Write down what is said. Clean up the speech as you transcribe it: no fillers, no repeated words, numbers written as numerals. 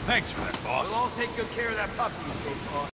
Thanks for that, boss. We'll all take good care of that puppy you saved, boss.